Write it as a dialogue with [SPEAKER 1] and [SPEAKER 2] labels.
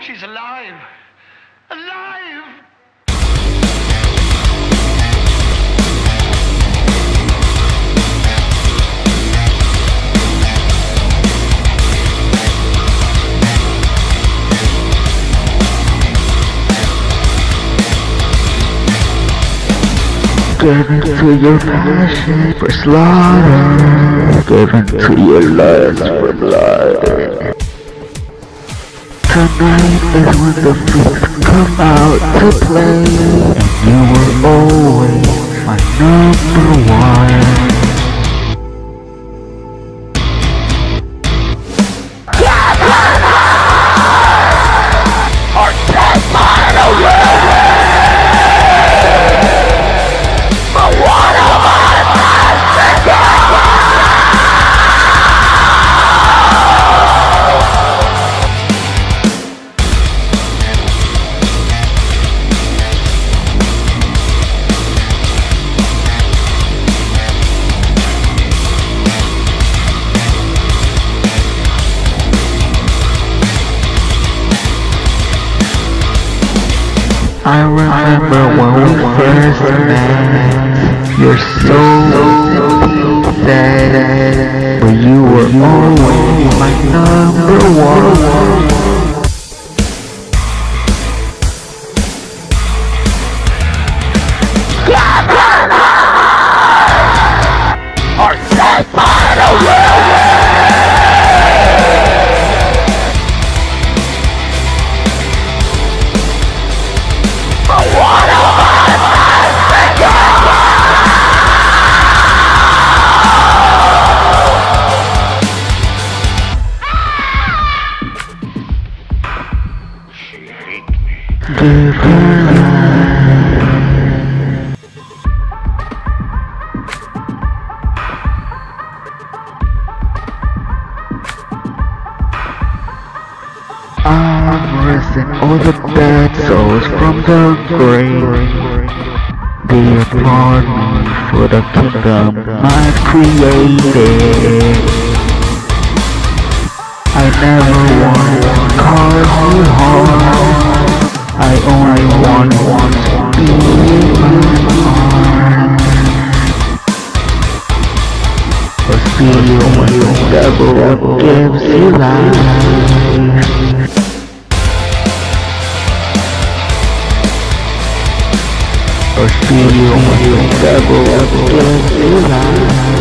[SPEAKER 1] She's alive. Alive!
[SPEAKER 2] Give into your passion for slaughter. Give into your lust for blood. Tonight is when the freaks come out to play, and you were always my number one. I remember when we first met. Your soul said, but you were always my number one. I'm raising all the bad souls from the grave. Be upon me for the kingdom I've created. I never want to cause you harm. I only want to be in my arms. Or see you when the devil gives you life. Or see you when the devil gives you life.